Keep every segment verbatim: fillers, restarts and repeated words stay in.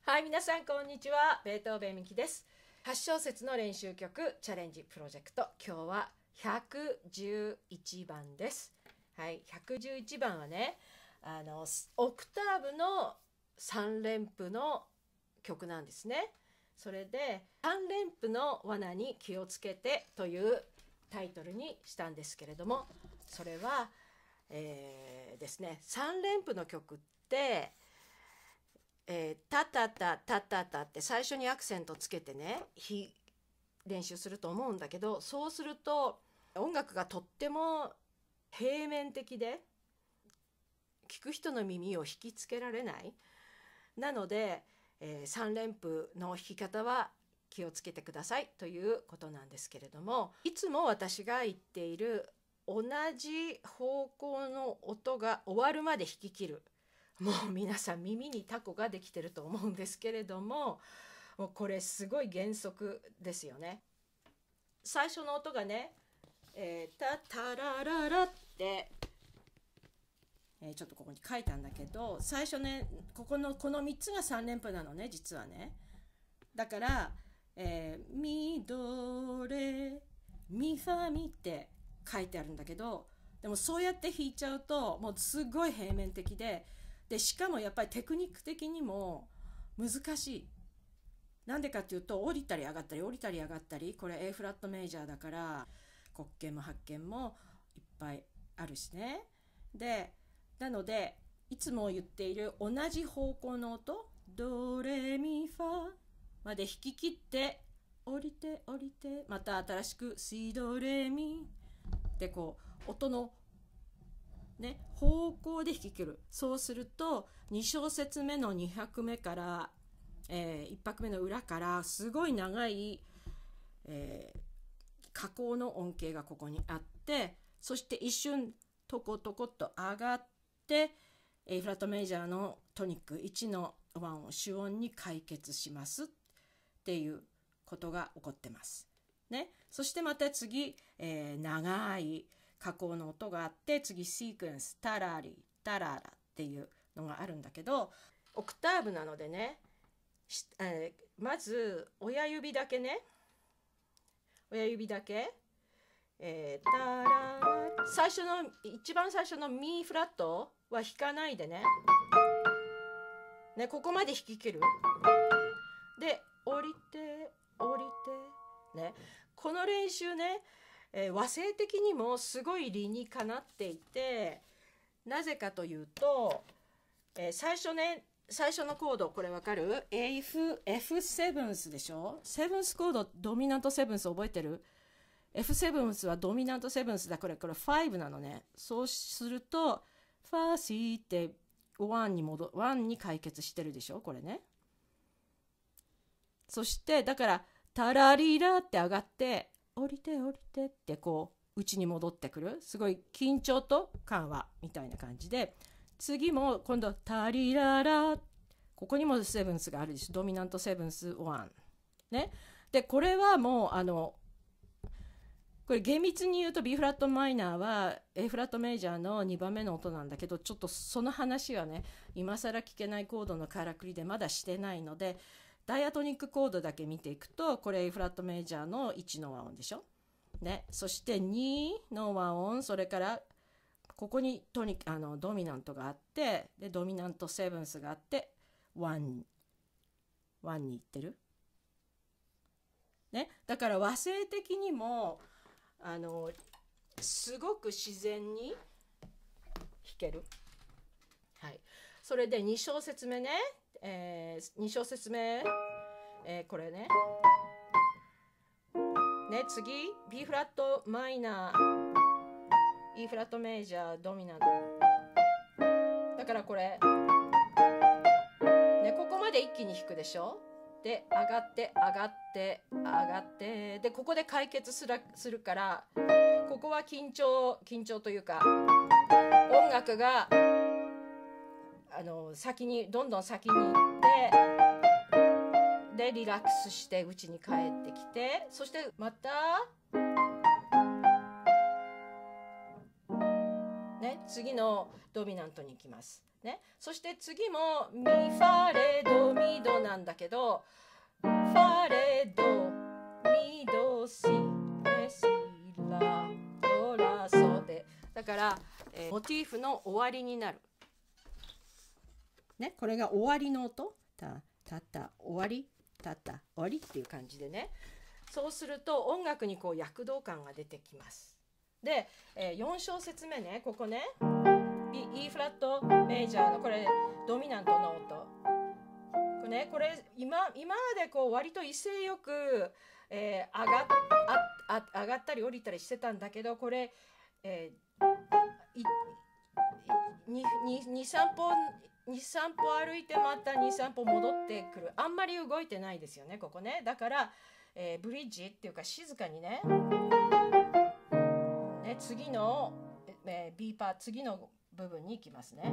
はい、皆さんこんにちは。ベートーベンみきです。はち小節の練習曲チャレンジプロジェクト。今日はひゃくじゅういちばんです。はい、ひゃくじゅういちばんはね、あのオクターブのさん連符の曲なんですね。それでさん連符の罠に気をつけてというタイトルにしたんですけれども、それは、えー、ですね、さん連符の曲ってえー、タタタタタタって最初にアクセントつけてねひ練習すると思うんだけど、そうすると音楽がとっても平面的で聴く人の耳を引きつけられない。なので、えー、さん連符の弾き方は気をつけてくださいということなんですけれども、いつも私が言っている同じ方向の音が終わるまで弾き切る、もう皆さん耳にタコができてると思うんですけれども、もうこれすごい原則ですよね。最初の音がね、えー、タタラララって、えー、ちょっとここに書いたんだけど、最初ね、ここのこのみっつがさん連符なのね、実はね。だから、えー、ミドレミファミって書いてあるんだけど、でもそうやって弾いちゃうともうすごい平面的で、でしかもやっぱりテクニック的にも難しい。なんでかっていうと、降りたり上がったり降りたり上がったり、これ A フラットメジャーだから黒鍵も白鍵もいっぱいあるしね。でなのでいつも言っている同じ方向の音ドレミファまで弾き切って、降りて降りてまた新しくシドレミでこう音のね、方向で弾き切る。そうするとに小節目のに拍目から、えー、いち拍目の裏からすごい長い、えー、下降の音形がここにあって、そして一瞬トコトコっと上がって A フラットメジャーのトニックいちのワンを主音に解決しますっていうことが起こってます、ね、そしてまた次、えー、長い下降の音があって、次シークエンスタラリタララっていうのがあるんだけど、オクターブなのでね、えー、まず親指だけね、親指だけ、えー、タララ最初の一番最初のミフラットは弾かないでね、ねここまで弾き切る。で降りて降りてね、この練習ね、えー、和声的にもすごい理にかなっていて、なぜかというと、えー、最初ね最初のコードこれわかる？ F、F セブンスでしょ。セブンスコードドミナントセブンス覚えてる？ F セブンスはドミナントセブンスだ。これこれごなのね。そうするとファーシーってワンに戻ワンに解決してるでしょ、これね。そしてだからタラリラって上がって降りて降りてってこう内に戻ってくる、すごい緊張と緩和みたいな感じで、次も今度タリララ、ここにもセブンスがあるでしょ、ドミナントセブンスワンね。でこれはもうあのこれ厳密に言うと B フラットマイナーは A フラットメジャーのにばんめの音なんだけど、ちょっとその話はね今更聞けないコードのからくりでまだしてないので、ダイアトニックコードだけ見ていくと、これ A フラットメジャーのいちの和音でしょ、ね、そしてにの和音、それからここにトニあのドミナントがあって、でドミナントセブンスがあってワン、ワンにいってる、ね、だから和声的にもあのすごく自然に弾ける。はい、それでに小節目ね、えー、に小節目、えー、これねね次 B フラットマイナー E フラットメジャードミナントだからこれね、ここまで一気に弾くでしょ。で上がって上がって上がってでここで解決する、するからここは緊張緊張というか音楽があの先にどんどん先に行ってでリラックスして家に帰ってきて、そしてまたね次のドミナントに行きますね。そして次もミファレドミドななんだけど、ファレドミドシレシラドラソで、だから、えー、モチーフの終わりになる。ね、これが終わりの音。たたた終わりたた終わりっていう感じでね。そうすると音楽にこう躍動感が出てきます。で、えー、よん小節目ね、ここね E フラットメジャーのこれドミナントの音。これね、これ 今, 今までこう割と威勢よく、えー、上, がああ上がったり降りたりしてたんだけど、これ、えー、にさん歩にさん歩歩いてまたにさん歩戻ってくる。あんまり動いてないですよね、ここね。だから、えー、ブリッジっていうか静かに ね, ね次の、えー、B パー次の部分に行きますね。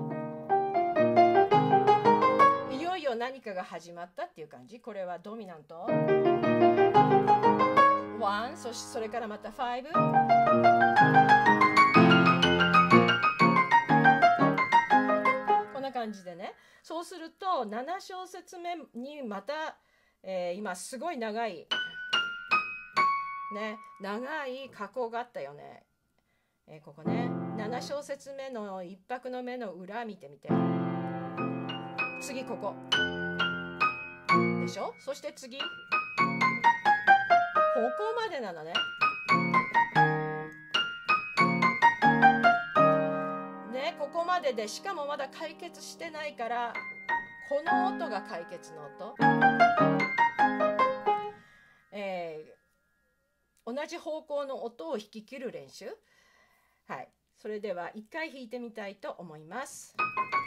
いよいよ何かが始まったっていう感じ。これはドミナントワン、そしてそれからまたファイブ、こんな感じでね。そうするとなな小節目にまた、えー、今すごい長いね、長い加工があったよね。えー、ここねなな小節目の一拍の目の裏見てみて。次ここでしょ。そして次ここまでなのね。ね、ここまでで、しかもまだ解決してないから、この音が解決の音。えー、同じ方向の音を弾き切る練習。はい、それでは一回弾いてみたいと思います。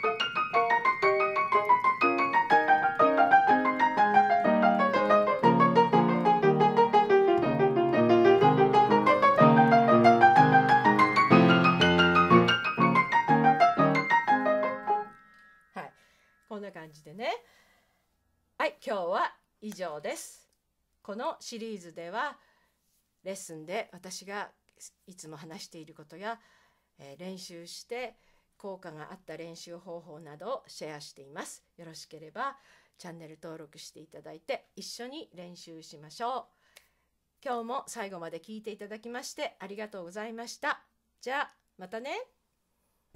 こんな感じでね。はい、今日は以上です。このシリーズではレッスンで私がいつも話していることや、えー、練習して効果があった練習方法などをシェアしています。よろしければチャンネル登録していただいて一緒に練習しましょう。今日も最後まで聞いていただきましてありがとうございました。じゃあまたね。